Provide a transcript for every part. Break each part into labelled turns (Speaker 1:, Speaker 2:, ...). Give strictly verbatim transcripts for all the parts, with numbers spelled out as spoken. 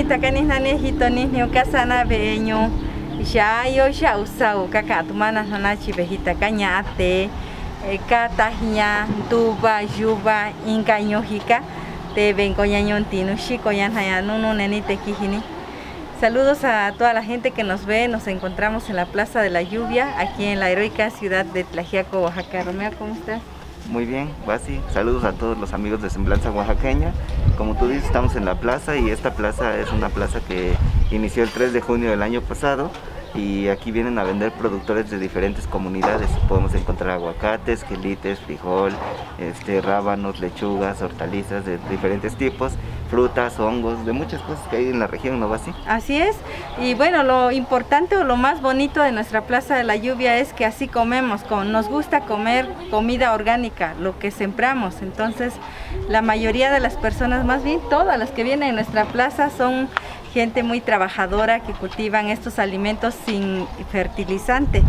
Speaker 1: ahorita que ni nani hito ni ni casana beño ya yo ya usao caca tu mana nanachi vejita cañate catahña tuba yuba incañojica te ven coñañón tino chico ya no no neni te quijini. Saludos a toda la gente que nos ve. Nos encontramos en la Plaza de la Lluvia, aquí en la heroica ciudad de Tlaxiaco, Oaxaca. Romeo, ¿cómo estás?
Speaker 2: Muy bien, Basi. Saludos a todos los amigos de Semblanza Oaxaqueña. Como tú dices, estamos en la plaza y esta plaza es una plaza que inició el tres de junio del año pasado. Y aquí vienen a vender productores de diferentes comunidades. Podemos encontrar aguacates, quelites, frijol, este, rábanos, lechugas, hortalizas de diferentes tipos, frutas, hongos, de muchas cosas que hay en la región, ¿no va así?
Speaker 1: Así es. Y bueno, lo importante o lo más bonito de nuestra Plaza de la Lluvia es que así comemos. Nos gusta comer comida orgánica, lo que sembramos. Entonces, la mayoría de las personas, más bien todas las que vienen a nuestra plaza, son gente muy trabajadora que cultivan estos alimentos sin fertilizante.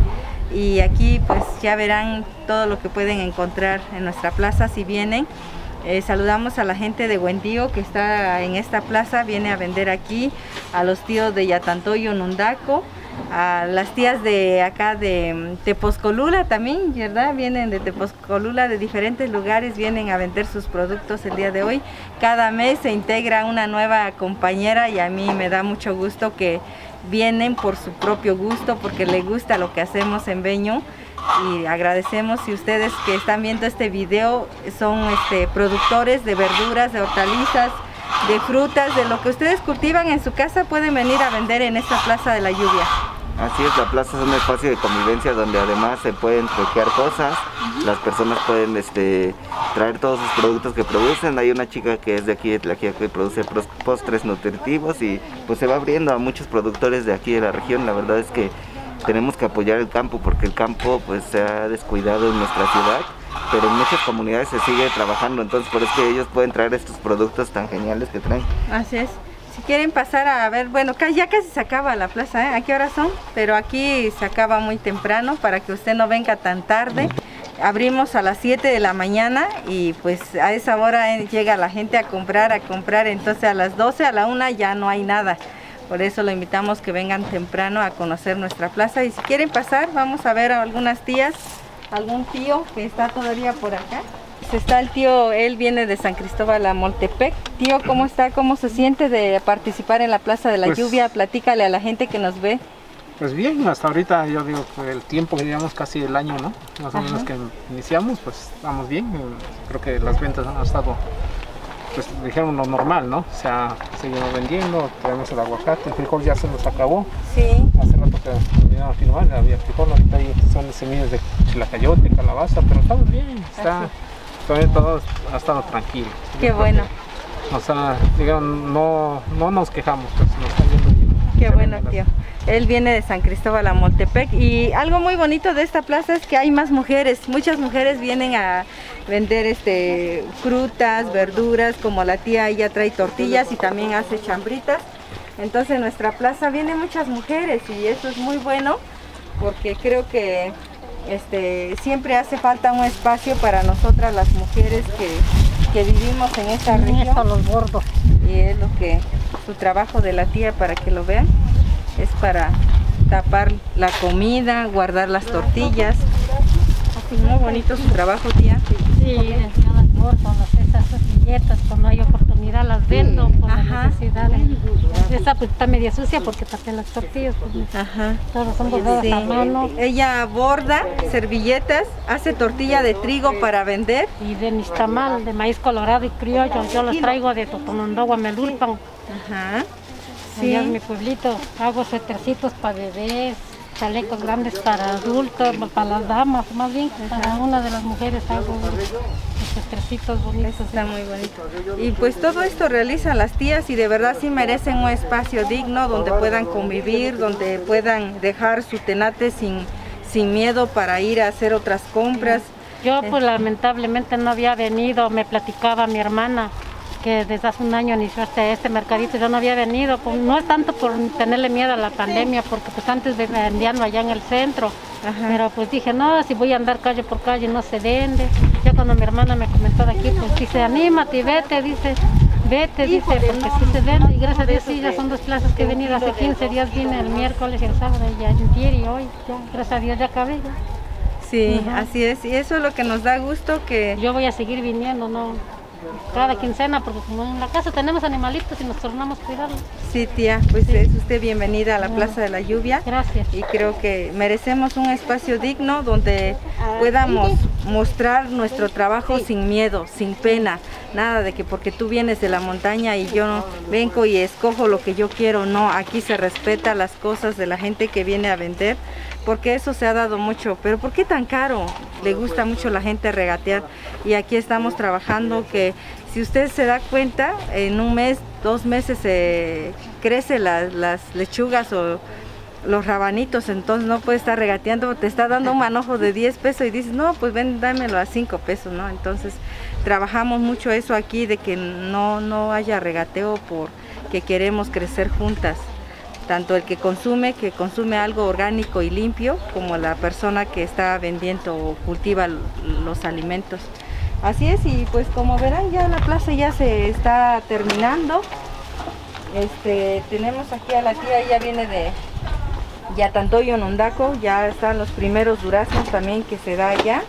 Speaker 1: Y aquí pues ya verán todo lo que pueden encontrar en nuestra plaza si vienen. Eh, saludamos a la gente de Huendío que está en esta plaza, viene a vender aquí, a los tíos de Yatantoyo, Nundaco, a las tías de acá de Tepozcolula también, ¿verdad? Vienen de Tepozcolula, de diferentes lugares, vienen a vender sus productos el día de hoy. Cada mes se integra una nueva compañera y a mí me da mucho gusto que vienen por su propio gusto, porque les gusta lo que hacemos en Beño. Y agradecemos si ustedes que están viendo este video son este, productores de verduras, de hortalizas, de frutas, de lo que ustedes cultivan en su casa, pueden venir a vender en esta Plaza de la Lluvia.
Speaker 2: Así es, la plaza es un espacio de convivencia donde además se pueden troquear cosas, uh-huh. Las personas pueden este, traer todos sus productos que producen. Hay una chica que es de aquí de Tlaxiaco que produce postres nutritivos y pues se va abriendo a muchos productores de aquí de la región. La verdad es que tenemos que apoyar el campo porque el campo pues se ha descuidado en nuestra ciudad, pero en muchas comunidades se sigue trabajando, entonces por eso que ellos pueden traer estos productos tan geniales que traen.
Speaker 1: Así es. Si quieren pasar a ver, bueno, ya casi se acaba la plaza, ¿eh? ¿A qué hora son? Pero aquí se acaba muy temprano para que usted no venga tan tarde. Abrimos a las siete de la mañana y pues a esa hora llega la gente a comprar, a comprar, entonces a las doce, a la una ya no hay nada. Por eso lo invitamos que vengan temprano a conocer nuestra plaza. Y si quieren pasar, vamos a ver a algunas tías, algún tío que está todavía por acá. Está el tío, él viene de San Cristóbal a Moltepec. Tío, ¿cómo está? ¿Cómo se siente de participar en la Plaza de la pues, Lluvia? Platícale a la gente que nos ve.
Speaker 3: Pues bien, hasta ahorita yo digo que el tiempo que llevamos casi el año, ¿no? Más o menos que iniciamos, pues estamos bien. Creo que las ventas han estado, pues dijeron lo normal, ¿no? O sea, seguimos vendiendo, tenemos el aguacate, el frijol ya se nos acabó.
Speaker 1: Sí.
Speaker 3: Hace rato que vinieron a filmar, había frijol, ahorita hay, son semillas de chilacayote, calabaza, pero estamos bien, está, todavía todo ha estado tranquilo.
Speaker 1: Qué bueno.
Speaker 3: Que, o sea, digamos, no, no nos quejamos, pues nos está yendo bien.
Speaker 1: Qué bueno, tío. Él viene de San Cristóbal a Moltepec y algo muy bonito de esta plaza es que hay más mujeres. Muchas mujeres vienen a vender este, frutas, verduras, como la tía, ella trae tortillas y también hace chambritas. Entonces en nuestra plaza vienen muchas mujeres y eso es muy bueno porque creo que este, siempre hace falta un espacio para nosotras las mujeres que, que vivimos en esta región.
Speaker 4: Los gordos.
Speaker 1: Y es lo que, su trabajo de la tía, para que lo vean, es para tapar la comida, guardar las tortillas. Muy bonito su trabajo, tía.
Speaker 4: Sí, cada gordo, esas servilletas, cuando hay oportunidad las vendo por la necesidad. Esa pues está media sucia porque tapé las tortillas. Pues, ajá. Todos son bordadas sí. a mano.
Speaker 1: Ella borda servilletas, hace tortilla de trigo para vender.
Speaker 4: Y de nixtamal, de maíz colorado y criollo, yo los traigo de Totonondó, Melulpan.
Speaker 1: Ajá.
Speaker 4: Sí. Allá en mi pueblito hago suétercitos para bebés, chalecos grandes para adultos, para las damas, más bien para una de las mujeres hago suétercitos bonitos.
Speaker 1: Eso está muy bonito. Y pues todo esto realizan las tías y de verdad sí merecen un espacio digno donde puedan convivir, donde puedan dejar su tenate sin, sin miedo para ir a hacer otras compras.
Speaker 4: Yo pues lamentablemente no había venido, me platicaba mi hermana que desde hace un año inició este, este mercadito, yo no había venido, pues, no es tanto por tenerle miedo a la pandemia, porque pues antes vendían allá en el centro. Ajá. Pero pues dije, no, si voy a andar calle por calle no se vende. Ya cuando mi hermana me comentó de aquí, pues dice, anímate y vete, dice, Vete, dice, porque si se vende, y gracias a Dios sí, ya son dos plazas que he venido hace quince días, vine el miércoles y el sábado, y ya ayer y hoy, ya, gracias a Dios ya acabé ya.
Speaker 1: Sí,
Speaker 4: uh-huh.
Speaker 1: Así es, y eso es lo que nos da gusto que...
Speaker 4: Yo voy a seguir viniendo, ¿no? Cada quincena, porque como en la casa tenemos animalitos y nos tornamos a cuidarlos.
Speaker 1: Sí, tía, pues
Speaker 4: sí.
Speaker 1: Es usted bienvenida a la Plaza de la Lluvia.
Speaker 4: Gracias.
Speaker 1: Y creo que merecemos un espacio digno donde podamos mostrar nuestro trabajo sin miedo, sin pena. Nada de que porque tú vienes de la montaña y yo vengo y escojo lo que yo quiero. No, aquí se respeta las cosas de la gente que viene a vender, porque eso se ha dado mucho. Pero ¿por qué tan caro? Le gusta mucho a la gente regatear, y aquí estamos trabajando que si usted se da cuenta, en un mes, dos meses se eh, crecen las, las lechugas o los rabanitos, entonces no puede estar regateando, te está dando un manojo de diez pesos y dices, no, pues ven, dámelo a cinco pesos, ¿no? Entonces trabajamos mucho eso aquí, de que no, no haya regateo, porque queremos crecer juntas. Tanto el que consume, que consume algo orgánico y limpio, como la persona que está vendiendo o cultiva los alimentos. Así es, y pues como verán ya la plaza ya se está terminando. Este, tenemos aquí a la tía, ella viene de Yatantoyo, Nondaco, ya están los primeros duraznos también que se da allá.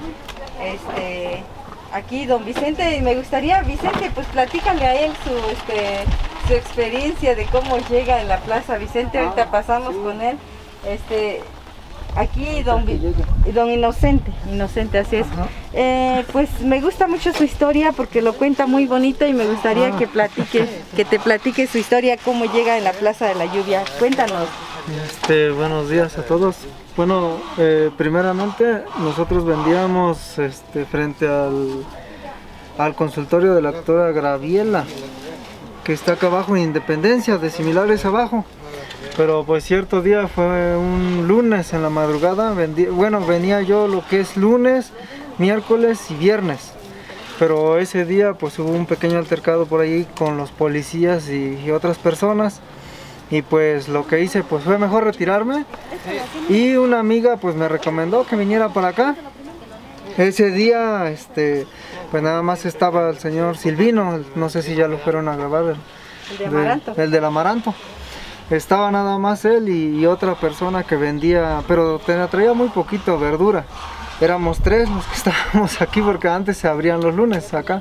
Speaker 1: Este, aquí don Vicente, me gustaría, Vicente, pues platícale a él su, este, su experiencia de cómo llega en la plaza. Vicente, ahorita pasamos con él. Este, aquí don, don Inocente, Inocente, así es. Eh, pues me gusta mucho su historia porque lo cuenta muy bonito y me gustaría que platique, que te platique su historia, cómo llega en la Plaza de la Lluvia. Cuéntanos.
Speaker 5: Este, buenos días a todos. Bueno, eh, primeramente nosotros vendíamos este, frente al, al consultorio de la doctora Graviela, que está acá abajo en Independencia, de similares abajo. Pero pues cierto día, fue un lunes en la madrugada, vendí, bueno, venía yo lo que es lunes, miércoles y viernes. Pero ese día pues hubo un pequeño altercado por ahí con los policías y, y otras personas. Y pues lo que hice pues fue mejor retirarme. Y una amiga pues me recomendó que viniera para acá. Ese día este, pues nada más estaba el señor Silvino, no sé si ya lo fueron a grabar. El,
Speaker 1: el de Amaranto.
Speaker 5: De, el del Amaranto. Estaba nada más él y, y otra persona que vendía, pero traía muy poquito verdura. Éramos tres los que estábamos aquí porque antes se abrían los lunes acá.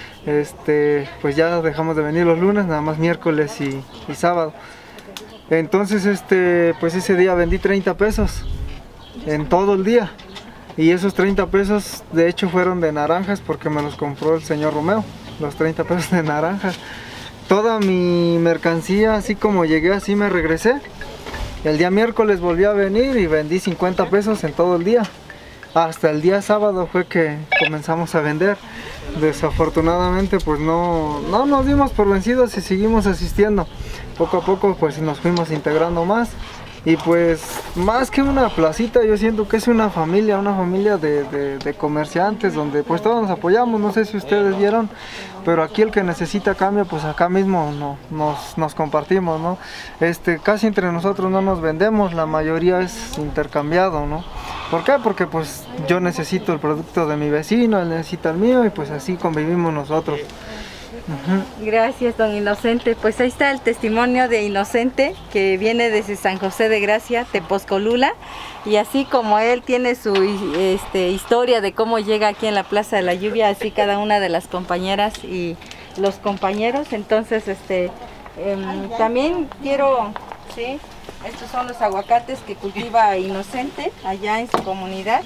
Speaker 5: Este, pues ya dejamos de venir los lunes, nada más miércoles y, y sábado. Entonces este, pues ese día vendí treinta pesos en todo el día. Y esos treinta pesos de hecho fueron de naranjas porque me los compró el señor Romeo, los treinta pesos de naranjas. Toda mi mercancía, así como llegué, así me regresé. El día miércoles volví a venir y vendí cincuenta pesos en todo el día. Hasta el día sábado fue que comenzamos a vender. Desafortunadamente pues no, no nos dimos por vencidos y seguimos asistiendo. Poco a poco pues nos fuimos integrando más. Y pues más que una placita, yo siento que es una familia, una familia de, de, de comerciantes donde pues todos nos apoyamos. No sé si ustedes vieron, pero aquí el que necesita cambio pues acá mismo no, nos, nos compartimos, ¿no? Este, casi entre nosotros no nos vendemos, la mayoría es intercambiado, ¿no? ¿Por qué? Porque pues yo necesito el producto de mi vecino, él necesita el mío y pues así convivimos nosotros.
Speaker 1: Uh-huh. Gracias, don Inocente. Pues ahí está el testimonio de Inocente, que viene desde San José de Gracia, Tepozcolula, y así como él tiene su este, historia de cómo llega aquí en la Plaza de la Lluvia, así cada una de las compañeras y los compañeros. Entonces, este, eh, también quiero, sí, estos son los aguacates que cultiva Inocente allá en su comunidad.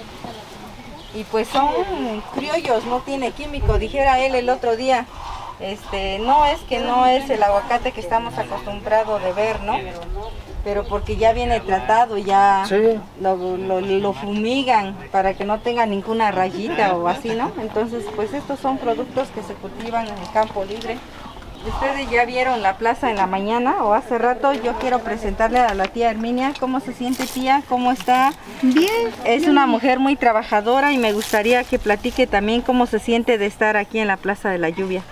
Speaker 1: Y pues son criollos, no tiene químico, dijera él el otro día. Este, no es que no es el aguacate que estamos acostumbrados de ver, ¿no? Pero porque ya viene tratado, ya sí. lo, lo, lo fumigan para que no tenga ninguna rayita o así, ¿no? Entonces, pues estos son productos que se cultivan en el campo libre. Ustedes ya vieron la plaza en la mañana o hace rato. Yo quiero presentarle a la tía Herminia. ¿Cómo se siente, tía? ¿Cómo está?
Speaker 6: Bien.
Speaker 1: Es una mujer muy trabajadora y me gustaría que platique también cómo se siente de estar aquí en la Plaza de la Lluvia.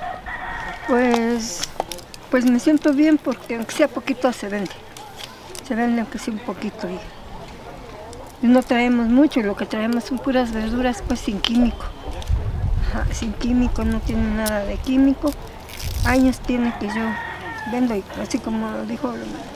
Speaker 6: Pues, pues me siento bien porque aunque sea poquito se vende. Se vende aunque sea un poquito. Y no traemos mucho, lo que traemos son puras verduras pues sin químico. Ajá, sin químico, no tiene nada de químico. años tiene que yo vendo, y así como dijo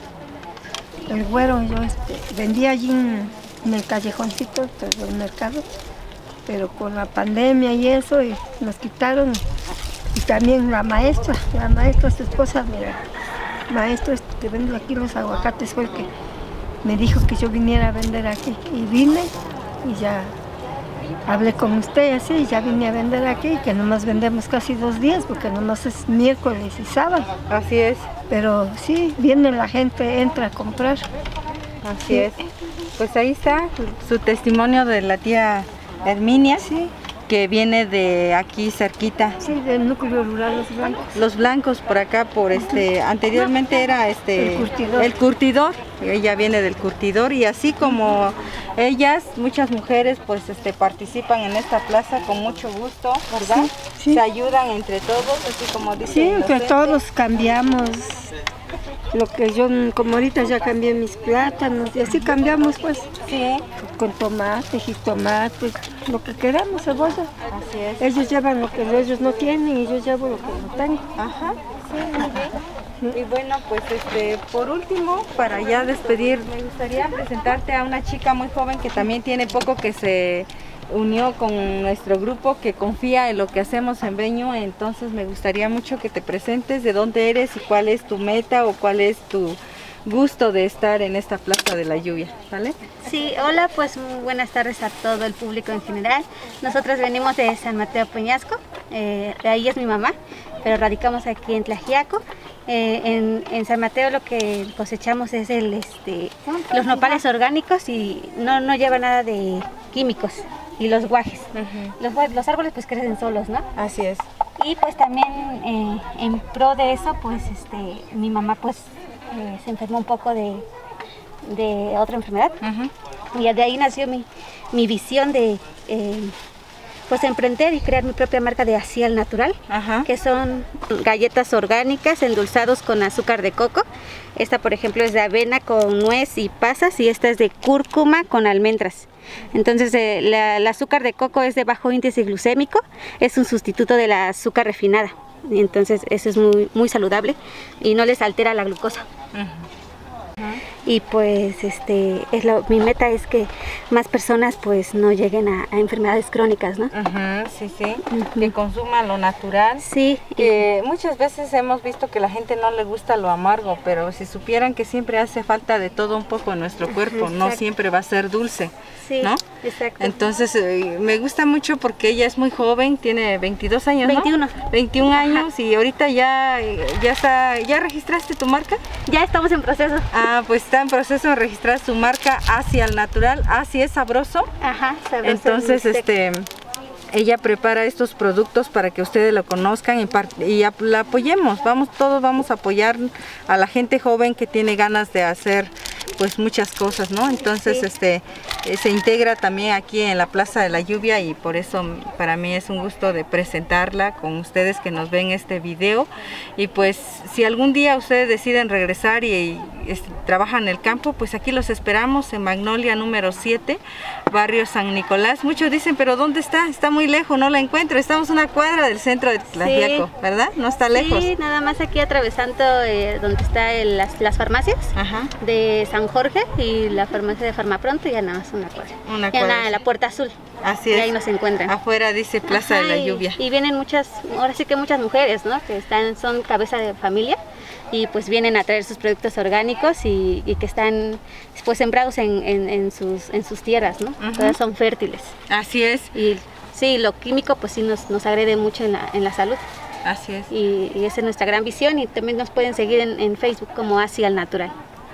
Speaker 6: el, el güero, yo este, vendía allí en, en el callejoncito del mercado, pero con la pandemia y eso, y nos quitaron. Y también la maestra, la maestra, su esposa, mira, maestro este, que vende aquí los aguacates, fue el que me dijo que yo viniera a vender aquí. Y vine y ya hablé con usted así, y ya vine a vender aquí, que nomás vendemos casi dos días, porque nomás es miércoles y sábado.
Speaker 1: Así es.
Speaker 6: Pero sí, viene la gente, entra a comprar.
Speaker 1: Así
Speaker 6: Sí.
Speaker 1: es. Pues ahí está su testimonio de la tía Herminia,
Speaker 6: Sí,
Speaker 1: que viene de aquí cerquita.
Speaker 6: sí, del núcleo rural Los Blancos.
Speaker 1: Los Blancos por acá, por este, anteriormente era este
Speaker 6: El curtidor.
Speaker 1: el curtidor. Ella viene del curtidor, y así como ellas, muchas mujeres pues este participan en esta plaza con mucho gusto, ¿verdad?
Speaker 6: Sí, sí.
Speaker 1: Se ayudan entre todos, así como dice.
Speaker 6: Sí,
Speaker 1: el
Speaker 6: que
Speaker 1: docente.
Speaker 6: todos cambiamos. Lo que yo, como ahorita ya cambié mis plátanos, y así cambiamos pues,
Speaker 1: Sí,
Speaker 6: con tomate, jitomate, lo que queramos, cebolla.
Speaker 1: así es.
Speaker 6: Ellos llevan lo que ellos no tienen y yo llevo lo que no tengo.
Speaker 1: Ajá, sí, muy bien. Y bueno, pues este, por último, para ya despedir, me gustaría presentarte a una chica muy joven que también tiene poco que se unió con nuestro grupo, que confía en lo que hacemos en Breño. Entonces me gustaría mucho que te presentes, de dónde eres y cuál es tu meta o cuál es tu gusto de estar en esta Plaza de la Lluvia, ¿vale?
Speaker 7: Sí, hola, pues muy buenas tardes a todo el público en general. Nosotros venimos de San Mateo Peñasco, eh, de ahí es mi mamá, pero radicamos aquí en Tlaxiaco. Eh, en, en San Mateo lo que cosechamos es el, este, los nopales orgánicos y no, no lleva nada de químicos, y los guajes.
Speaker 1: Uh-huh.
Speaker 7: Los, gua- los árboles pues crecen solos, ¿no?
Speaker 1: Así es.
Speaker 7: Y pues también eh, en pro de eso, pues este, mi mamá pues eh, se enfermó un poco de, de otra enfermedad.
Speaker 1: Uh-huh.
Speaker 7: Y de ahí nació mi, mi visión de eh, pues emprender y crear mi propia marca de Así al Natural,
Speaker 1: Ajá.
Speaker 7: que son galletas orgánicas endulzados con azúcar de coco. Esta, por ejemplo, es de avena con nuez y pasas, y esta es de cúrcuma con almendras. Entonces, eh, la, el azúcar de coco es de bajo índice glucémico, es un sustituto de la azúcar refinada. Y entonces, eso es muy, muy saludable y no les altera la glucosa. Y pues este es lo, mi meta es que más personas pues no lleguen a, a enfermedades crónicas, ¿no?
Speaker 1: Ujú, sí, sí,
Speaker 7: Ujú.
Speaker 1: que consuman lo natural.
Speaker 7: Sí, y-
Speaker 1: Que muchas veces hemos visto que la gente no le gusta lo amargo, pero si supieran que siempre hace falta de todo un poco en nuestro cuerpo, no
Speaker 7: Exacto.
Speaker 1: siempre va a ser dulce,
Speaker 7: sí,
Speaker 1: ¿no?
Speaker 7: exacto.
Speaker 1: Entonces eh, me gusta mucho porque ella es muy joven, tiene veintidós años, ¿no?
Speaker 7: veintiuno.
Speaker 1: veintiún años, y ahorita ya, ya está, ¿ya registraste tu marca?
Speaker 7: Ya estamos en proceso.
Speaker 1: Ah, pues está en proceso de registrar su marca Hacia al Natural, Así es sabroso.
Speaker 7: Ajá, sabroso
Speaker 1: Entonces,
Speaker 7: el bistec.
Speaker 1: este, ella prepara estos productos para que ustedes lo conozcan y, par- y ap- la apoyemos. Vamos, todos vamos a apoyar a la gente joven que tiene ganas de hacer pues muchas cosas, ¿no? Entonces,
Speaker 7: Sí.
Speaker 1: este, eh, se integra también aquí en la Plaza de la Lluvia, y por eso para mí es un gusto de presentarla con ustedes que nos ven este video. Y pues si algún día ustedes deciden regresar y, y, este, trabajan en el campo, pues aquí los esperamos en Magnolia número siete, barrio San Nicolás. Muchos dicen, pero ¿dónde está? Está muy lejos, no la encuentro. Estamos a una cuadra del centro de Tlaxiaco, ¿verdad? No está lejos.
Speaker 7: Sí, nada más aquí atravesando eh, donde está el- las, las farmacias
Speaker 1: Ajá.
Speaker 7: de San Jorge y la farmacia de Farmapronto, y ya nada más una cuadra.
Speaker 1: Una
Speaker 7: Ya
Speaker 1: cuadra,
Speaker 7: la,
Speaker 1: sí.
Speaker 7: la Puerta Azul.
Speaker 1: Así
Speaker 7: Y
Speaker 1: es.
Speaker 7: ahí nos encuentran.
Speaker 1: Afuera dice Plaza
Speaker 7: Ajá,
Speaker 1: de la
Speaker 7: y-
Speaker 1: Lluvia.
Speaker 7: Y vienen muchas, ahora sí que muchas mujeres, ¿no? Que están, son cabeza de familia, y pues vienen a traer sus productos orgánicos y, y que están pues sembrados en, en, en sus, en sus tierras, ¿no?
Speaker 1: Ujú.
Speaker 7: Todas son fértiles.
Speaker 1: Así es,
Speaker 7: Y sí, lo químico pues sí nos, nos agrede mucho en la, en la salud.
Speaker 1: así es.
Speaker 7: Y, y esa es nuestra gran visión, y también nos pueden seguir en, en Facebook como Así al Natural.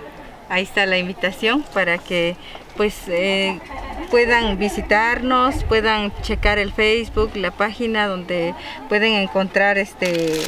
Speaker 1: Ahí está la invitación para que pues eh, puedan visitarnos, puedan checar el Facebook, la página donde pueden encontrar este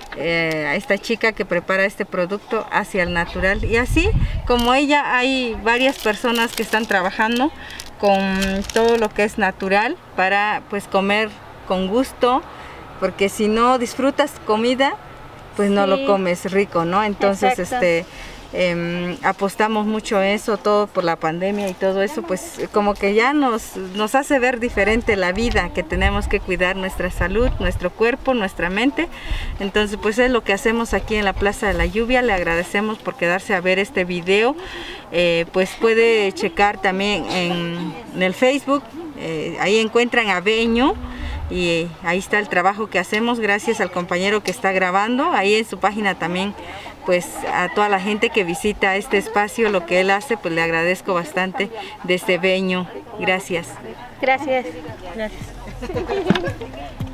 Speaker 1: eh, a esta chica que prepara este producto Hacia el Natural. Y así como ella, hay varias personas que están trabajando con todo lo que es natural para pues comer con gusto, porque si no disfrutas comida, pues no
Speaker 7: Sí.
Speaker 1: lo comes rico, ¿no? Entonces,
Speaker 7: Exacto.
Speaker 1: este eh, apostamos mucho a eso, todo por la pandemia y todo eso, pues como que ya nos, nos hace ver diferente la vida, que tenemos que cuidar nuestra salud, nuestro cuerpo, nuestra mente. Entonces pues es lo que hacemos aquí en la Plaza de la Lluvia. Le agradecemos por quedarse a ver este video. Eh, pues puede checar también en, en el Facebook, eh, ahí encuentran a Beño. Y ahí está el trabajo que hacemos, gracias al compañero que está grabando. Ahí en su página también, pues a toda la gente que visita este espacio, lo que él hace, pues le agradezco bastante desde Beño. Gracias.
Speaker 7: Gracias.
Speaker 1: Gracias.